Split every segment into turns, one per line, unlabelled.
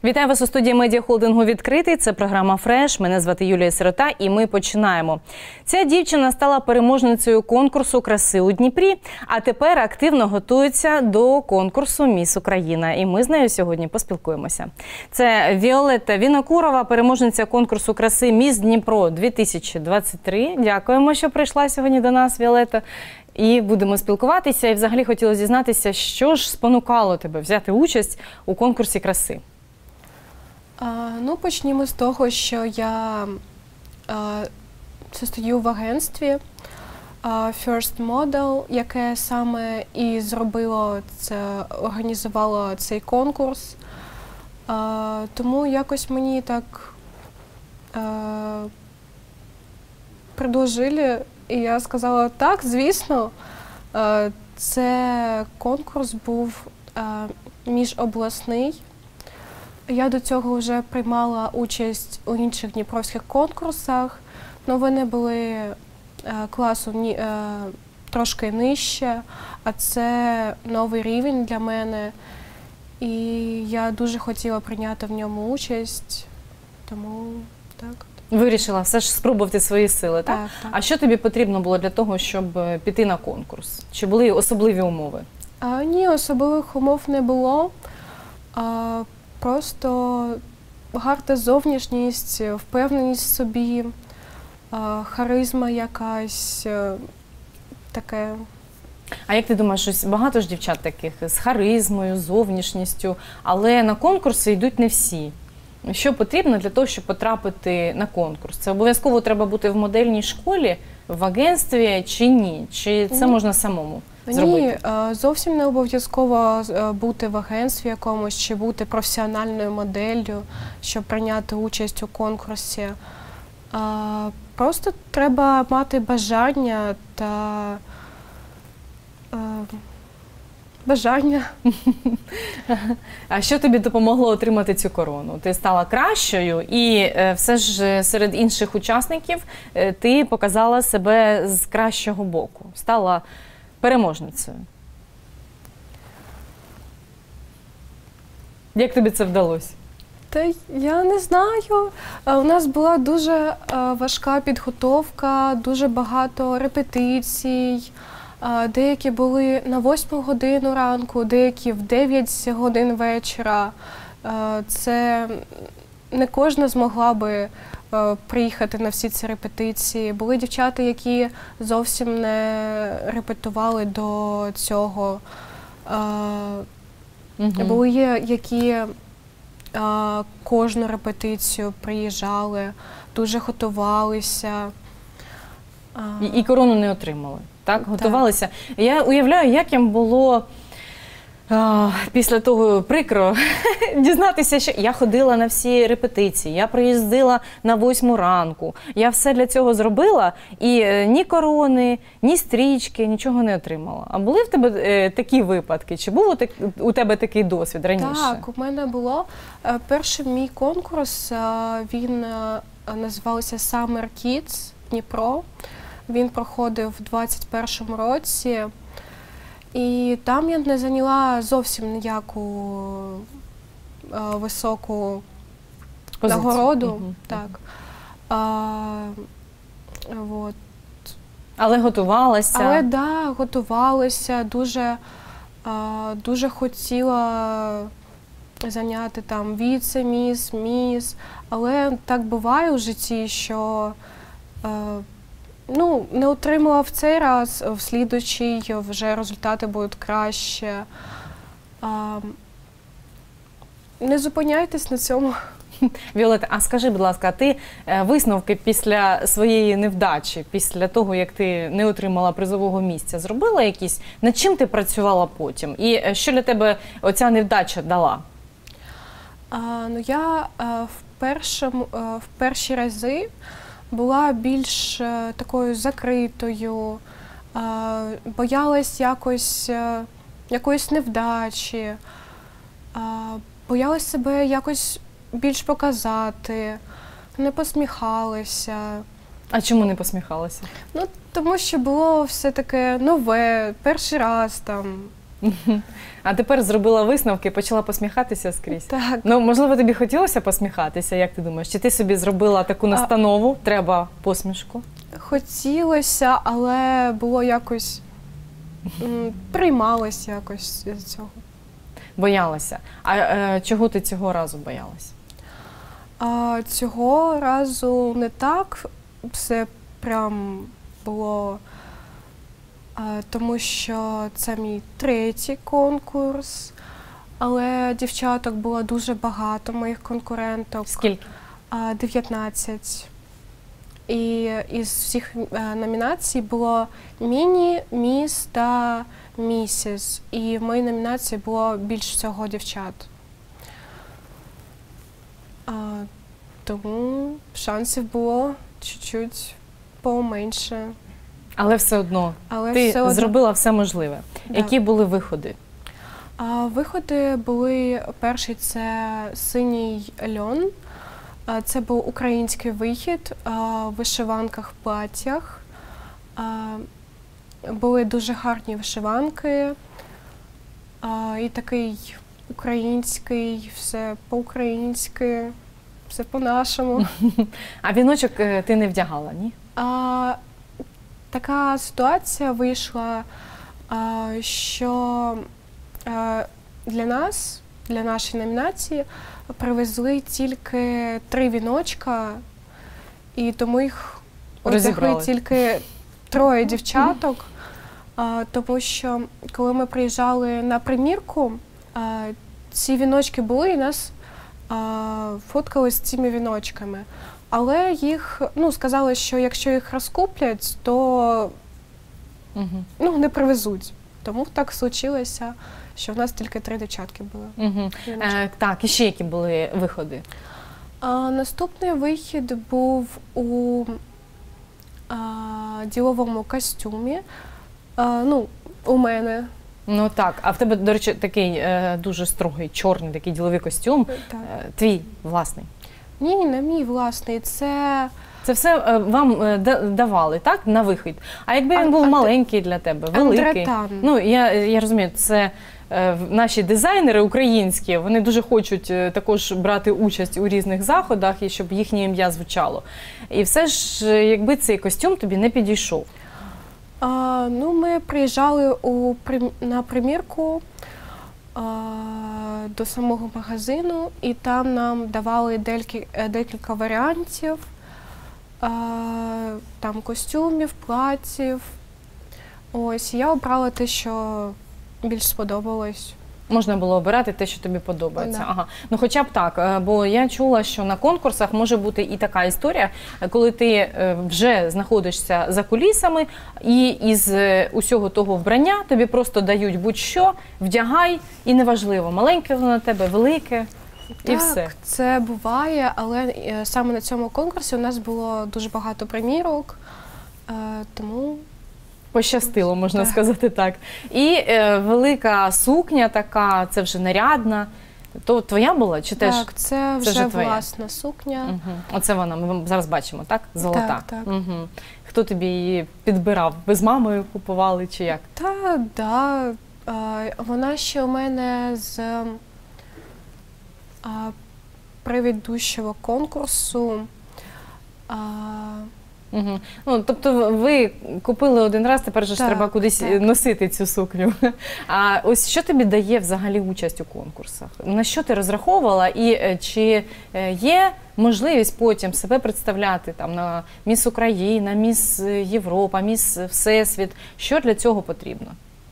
Вітаю вас у студії медіахолдингу «Відкритий». Це програма «Фреш». Мене звати Юлія Сирота і ми починаємо. Ця дівчина стала переможницею конкурсу краси у Дніпрі, а тепер активно готується до конкурсу «Міс Україна». І ми з нею сьогодні поспілкуємося. Це Віолетта Вінокурова, переможниця конкурсу краси «Міс Дніпро-2023». Дякуємо, що прийшла сьогодні до нас, Віолетта. І будемо спілкуватися. І взагалі хотіла дізнатися, що ж спонукало тебе взяти участь у конкурсі краси?
Почнімо з того, що я состою в агентстві First Model, яке саме і зробило це, організувало цей конкурс. Тому якось мені так предложили, і я сказала, так, звісно. Це конкурс був міжобласний. Я до цього вже приймала участь у інших дніпровських конкурсах, але вони були класу трошки нижче, а це новий рівень для мене. І я дуже хотіла прийняти в ньому участь, тому так.
Вирішила все ж спробувати свої сили, так?
Так.
А що тобі потрібно було для того, щоб піти на конкурс? Чи були особливі умови?
Ні, особливих умов не було. Просто гарна зовнішність, впевненість в собі, харизма якась, таке.
А як ти думаєш, ось багато ж дівчат таких з харизмою, зовнішністю, але на конкурси йдуть не всі. Що потрібно для того, щоб потрапити на конкурс? Це обов'язково треба бути в модельній школі, в агентстві чи ні? Чи це можна самому зробити?
Ні, зовсім не обов'язково бути в агентстві якомусь, чи бути професіональною моделлю, щоб прийняти участь у конкурсі. Просто треба мати бажання та бажання.
А що тобі допомогло отримати цю корону? Ти стала кращою і все ж серед інших учасників ти показала себе з кращого боку, стала переможницею. Як тобі це вдалося?
Та я не знаю. У нас була дуже важка підготовка, дуже багато репетицій. Деякі були на 8 годину ранку, деякі в 9 годин вечора. Це не кожна змогла би приїхати на всі ці репетиції. Були дівчата, які зовсім не репетували до цього. Були які кожну репетицію приїжджали, дуже готувалися.
І корону не отримали? Так, готувалися. Я уявляю, як їм було після того прикро дізнатися, що я ходила на всі репетиції, я приїздила на 8 ранку, я все для цього зробила і ні корони, ні стрічки, нічого не отримала. А були в тебе такі випадки? Чи був у тебе такий досвід раніше?
Так, у мене було. Перший мій конкурс, він називався Summer Kids Дніпро. Він проходив у 2021 році, і там я не зайняла зовсім ніяку високу нагороду. Так.
Але готувалася?
Але так, готувалася, дуже хотіла зайняти там віце-міс, міс, але так буває у житті, що не отримала в цей раз, в слідуючий вже результати будуть краще. Не зупиняйтесь на цьому.
Віолетта, а скажи, будь ласка, ти висновки після своєї невдачі, після того, як ти не отримала призового місця, зробила якісь? Над чим ти працювала потім? І що для тебе оця невдача дала?
Я в перші рази була більш такою закритою, боялась якоїсь невдачі, боялась себе якось більш показати, не посміхалася.
А чому не посміхалася?
Тому що було все таке нове, перший раз там.
А тепер зробила висновки, почала посміхатися скрізь.
Так.
Ну, можливо, тобі хотілося посміхатися, як ти думаєш? Чи ти собі зробила таку настанову, треба посмішку?
Хотілося, але було якось, приймалось якось з цього.
Боялася. А чого ти цього разу боялась?
Цього разу не так все прям було, тому що це мій третій конкурс, але дівчаток було дуже багато, моїх конкуренток.
Скільки?
19. І із всіх номінацій було міні, міс та місіс. І в моїй номінації було більш всього дівчат. Тому шансів було чуть-чуть поменше.
Але все одно
Але
ти
все одно...
зробила все можливе.
Да.
Які були виходи?
Виходи були, перший – це «Синій льон». Це був український вихід в вишиванках, платтях. Були дуже гарні вишиванки і такий український, все по-українськи, все по-нашому.
А віночок ти не вдягала, ні?
Така ситуація вийшла, що для нас, для нашої номінації, привезли тільки 3 віночка, і тому їх одягли тільки 3 дівчаток, тому що коли ми приїжджали на примірку, ці віночки були і нас фоткали з цими віночками. Але їх, сказали, що якщо їх розкуплять, то не привезуть. Тому так случилося, що в нас тільки 3 дівчатки були.
Так, і ще які були виходи?
Наступний вихід був у діловому костюмі. У мене.
Ну так, а в тебе, до речі, такий дуже строгий, чорний такий діловий костюм.
Так.
Твій власний?
Ні, не мій власний, це
все вам давали, так, на вихід? А якби він був маленький для тебе, великий?
Андретан.
Ну, я розумію, це наші дизайнери українські, вони дуже хочуть також брати участь у різних заходах, і щоб їхнє ім'я звучало. І все ж, якби цей костюм тобі не підійшов?
Ми приїжджали на примірку до самого магазину, і там нам давали декілька варіантів, там костюмів, платтів. Ось, я обрала те, що більш сподобалось.
Можна було обирати те, що тобі подобається.
Да.
Ага. Ну хоча б так, бо я чула, що на конкурсах може бути і така історія, коли ти вже знаходишся за кулісами і із усього того вбрання тобі просто дають будь-що, вдягай, і неважливо, маленьке воно на тебе, велике, і все.
Так, це буває, але саме на цьому конкурсі у нас було дуже багато примірок, тому...
Пощастило, можна сказати так. І велика сукня така, це вже нарядна. То твоя була? Чи теж?
Так, це вже власна сукня.
Оце вона, ми зараз бачимо, так? Золота.
Так.
Хто тобі її підбирав? Ви з мамою купували чи як?
Так. Вона ще у мене з предыдущого конкурсу.
Ну, тобто ви купили один раз, тепер ж треба кудись носити цю сукню. А ось що тобі дає взагалі участь у конкурсах? На що ти розраховувала і чи є можливість потім себе представляти там на Міс Україна, Міс Європа, Міс Всесвіт? Що для цього потрібно?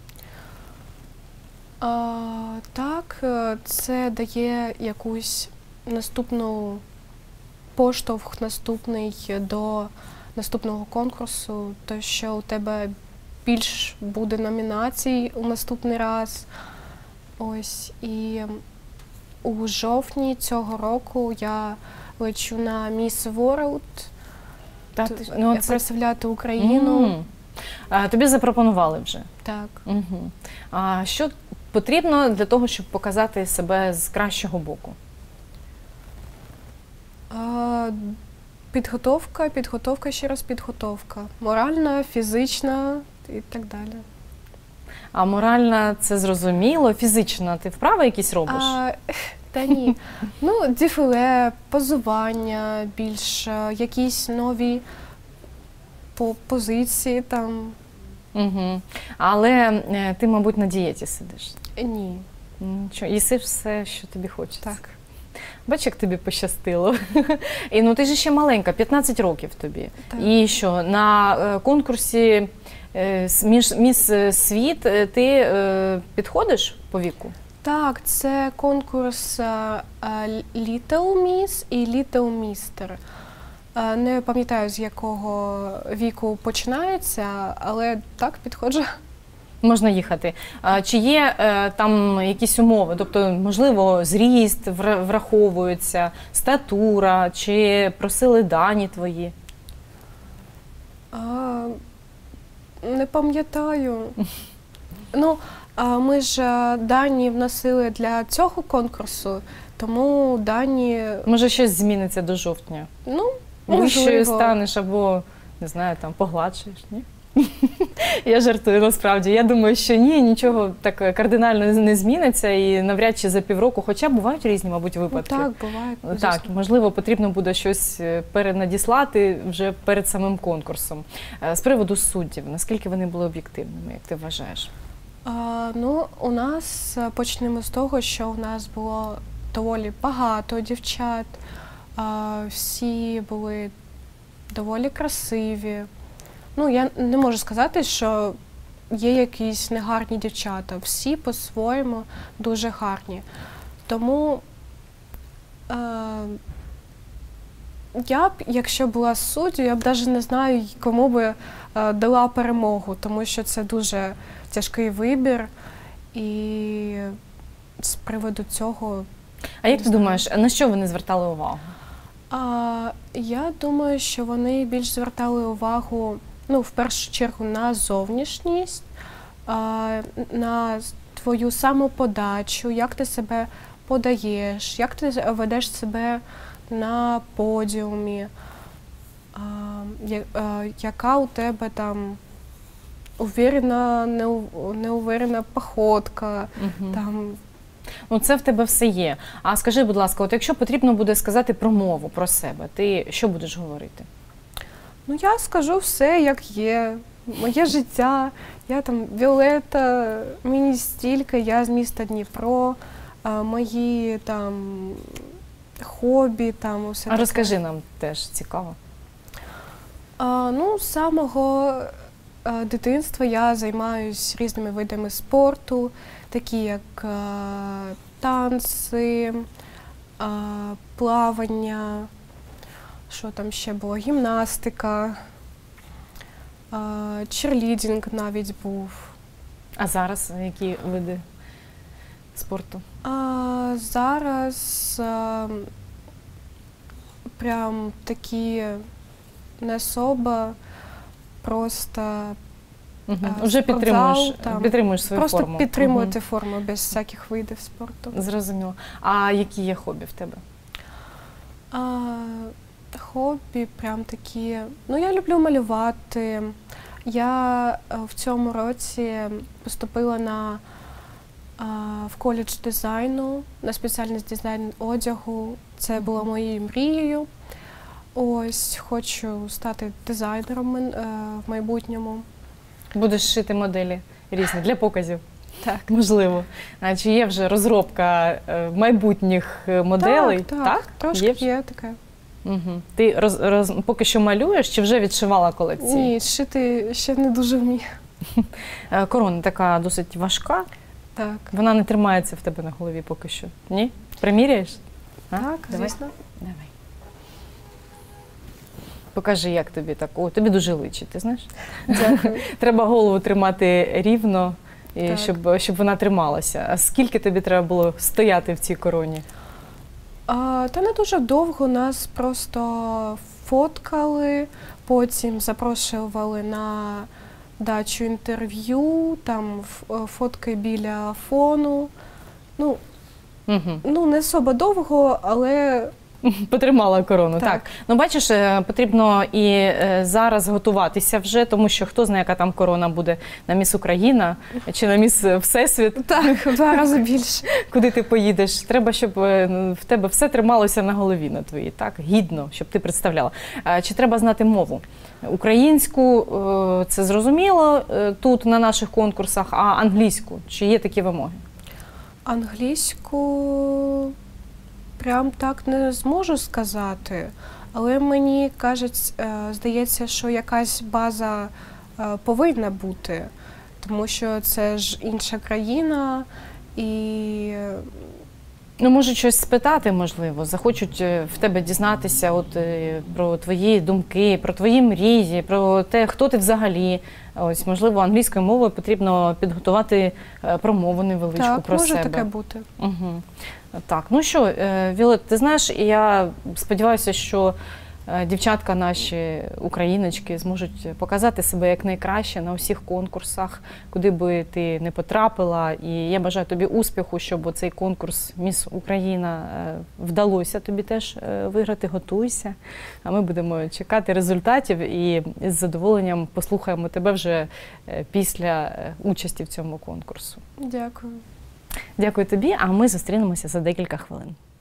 Так, це дає якусь наступну поштовх наступний до наступного конкурсу, то що у тебе більш буде номінацій у наступний раз. Ось, і у жовтні цього року я лечу на Miss World, представляти Україну.
Тобі запропонували вже?
Так.
А що потрібно для того, щоб показати себе з кращого боку?
Підготовка, ще раз підготовка. Моральна, фізична і так далі.
А моральна – це зрозуміло. Фізична ти вправи якісь робиш?
Та ні. Ну, дефіле, позування, більш якісь нові позиції там.
Угу. Але ти, мабуть, на дієті сидиш?
Ні.
Нічого, їси все, що тобі хочеться.
Так.
Бач, як тобі пощастило. І ну ти ж ще маленька, 15 років тобі.
Так.
І що, на конкурсі «Міс Світ» ти підходиш по віку?
Так, це конкурс Little Miss і Little Mister. Не пам'ятаю, з якого віку починається, але так, підходжу.
Можна їхати. Чи є там якісь умови? Тобто, можливо, зріст враховується, статура, чи просили дані твої?
Не пам'ятаю. Ну, ми ж дані вносили для цього конкурсу, тому дані...
Може, щось зміниться до жовтня?
Ну,
Вищою
можливо.
станеш або, не знаю, там, погладшаєш, ні? Я жартую, насправді. Я думаю, що ні, нічого так кардинально не зміниться і навряд чи за півроку, хоча бувають різні, мабуть, випадки.
Так, буває.
Так, можливо, потрібно буде щось перенадіслати вже перед самим конкурсом. З приводу суддів, наскільки вони були об'єктивними, як ти вважаєш?
Ну, у нас, почнемо з того, що у нас було доволі багато дівчат, всі були доволі красиві. Ну, я не можу сказати, що є якісь негарні дівчата. Всі по-своєму дуже гарні. Тому я б, якщо була суддю, я б навіть не знаю, кому би дала перемогу, тому що це дуже тяжкий вибір. І з приводу цього...
А як ти думаєш, на що вони звертали увагу?
Я думаю, що вони більш звертали увагу, ну, в першу чергу, на зовнішність, на твою самоподачу, як ти себе подаєш, як ти ведеш себе на подіумі, яка у тебе там уверена, неуверена походка. Там.
Ну, це в тебе все є. А скажи, будь ласка, от якщо потрібно буде сказати про мову, про себе, ти що будеш говорити?
Ну, я скажу все, як є. Моє життя. Я там Віолетта, мені стільки, я з міста Дніпро, мої там хобі, там усе таке.
Розкажи нам теж, цікаво.
Ну, з самого дитинства я займаюся різними видами спорту, такі як танці, плавання, що там ще було, гімнастика, черлідінг навіть був.
А зараз які види спорту?
Зараз прям такі не особо, просто
вже
спортзал,
підтримуєш свою
просто
форму.
Просто підтримувати форму без всяких видів спорту.
Зрозуміло. А які є хобі в тебе?
Хобі прям такі. Ну, я люблю малювати. Я в цьому році поступила в коледж дизайну, на спеціальність дизайн одягу. Це було моєю мрією. Ось, хочу стати дизайнером в майбутньому.
Будеш шити моделі різні для показів?
Так.
Можливо. А чи є вже розробка майбутніх моделей?
Так, трошки є таке.
Угу. Ти поки що малюєш чи вже відшивала колекції?
Ні, шити ще не дуже вмію.
Корона така досить важка.
Так.
Вона не тримається в тебе на голові поки що. Ні? Приміряєш?
Так,
Давай.
звісно.
Давай. Покажи, як тобі так. О, тобі дуже личить, ти знаєш?
Дякую.
Треба голову тримати рівно, і щоб вона трималася. А скільки тобі треба було стояти в цій короні?
Та не дуже довго, нас просто фоткали, потім запрошували на дачу інтерв'ю, там фотки біля фону. Ну, не особо довго, але
Потримала корону,
Так.
так. Ну, бачиш, потрібно і зараз готуватися вже, тому що хто знає, яка там корона буде на Міс Україна чи на Міс Всесвіт.
Так, в 2 рази більше.
Куди ти поїдеш? Треба, щоб в тебе все трималося на голові на твоїй, так? Гідно, щоб ти представляла. Чи треба знати мову? Українську, це зрозуміло, тут на наших конкурсах, а англійську? Чи є такі вимоги?
Англійську прям так не зможу сказати, але мені здається, що якась база повинна бути, тому що це ж інша країна і
Ну, можуть щось спитати, можливо, захочуть в тебе дізнатися про твої думки, про твої мрії, про те, хто ти взагалі. Ось, можливо, англійською мовою потрібно підготувати промову невеличку про себе.
Так, може таке бути.
Угу. Так, ну що, Віолет, ти знаєш, я сподіваюся, що дівчатка наші, україночки, зможуть показати себе як найкраще на усіх конкурсах, куди би ти не потрапила. І я бажаю тобі успіху, щоб цей конкурс «Міс Україна» вдалося тобі теж виграти. Готуйся. А ми будемо чекати результатів і з задоволенням послухаємо тебе вже після участі в цьому конкурсу.
Дякую.
Дякую тобі, а ми зустрінемося за декілька хвилин.